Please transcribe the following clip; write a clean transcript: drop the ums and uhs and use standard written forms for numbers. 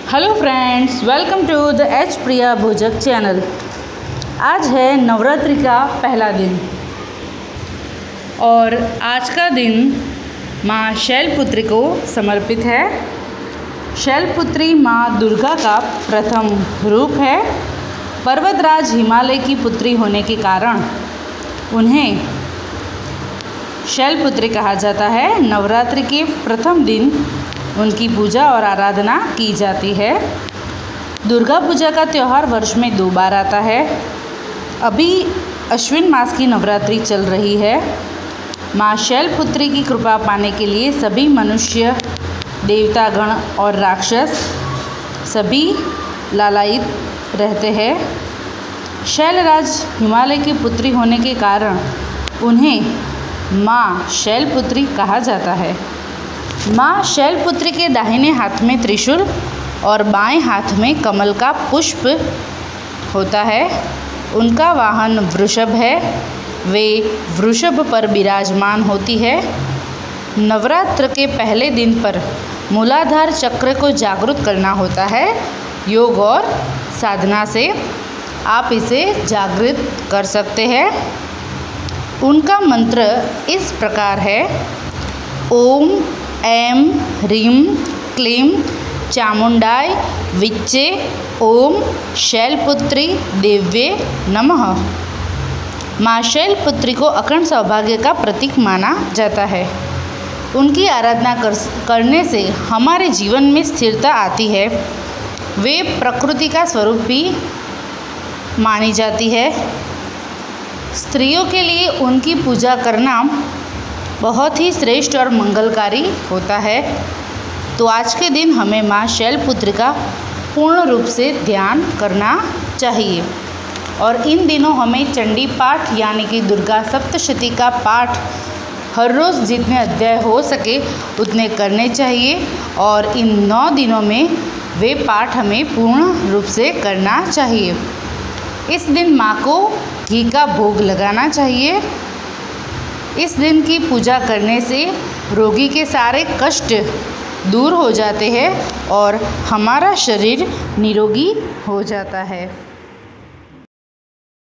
Hello friends, welcome to the H Priya Bhojak channel. आज है नवरात्रि का पहला दिन और आज का दिन माँ शैलपुत्री को समर्पित है। शैलपुत्री माँ दुर्गा का प्रथम रूप है। पर्वतराज हिमालय की पुत्री होने के कारण उन्हें शैलपुत्री कहा जाता है। नवरात्रि के प्रथम दिन उनकी पूजा और आराधना की जाती है। दुर्गा पूजा का त्यौहार वर्ष में 2 बार आता है। अभी अश्विन मास की नवरात्रि चल रही है। माँ शैलपुत्री की कृपा पाने के लिए सभी मनुष्य, देवतागण और राक्षस सभी लालायित रहते हैं। शैलराज हिमालय की पुत्री होने के कारण उन्हें माँ शैलपुत्री कहा जाता है। माँ शैलपुत्री के दाहिने हाथ में त्रिशूल और बाएं हाथ में कमल का पुष्प होता है। उनका वाहन वृषभ है। वे वृषभ पर विराजमान होती है। नवरात्र के पहले दिन पर मूलाधार चक्र को जागृत करना होता है। योग और साधना से आप इसे जागृत कर सकते हैं। उनका मंत्र इस प्रकार है: ओम ऐं ह्रीं क्लीं चामुंडाय विच्चे ओम शैलपुत्री देव्ये नमः। माँ शैलपुत्री को अखंड सौभाग्य का प्रतीक माना जाता है। उनकी आराधना करने से हमारे जीवन में स्थिरता आती है। वे प्रकृति का स्वरूप भी मानी जाती है। स्त्रियों के लिए उनकी पूजा करना बहुत ही श्रेष्ठ और मंगलकारी होता है। तो आज के दिन हमें माँ शैलपुत्री का पूर्ण रूप से ध्यान करना चाहिए और इन दिनों हमें चंडी पाठ यानी कि दुर्गा सप्तशती का पाठ हर रोज़ जितने अध्याय हो सके उतने करने चाहिए और इन 9 दिनों में वे पाठ हमें पूर्ण रूप से करना चाहिए। इस दिन माँ को घी का भोग लगाना चाहिए। इस दिन की पूजा करने से रोगी के सारे कष्ट दूर हो जाते हैं और हमारा शरीर निरोगी हो जाता है।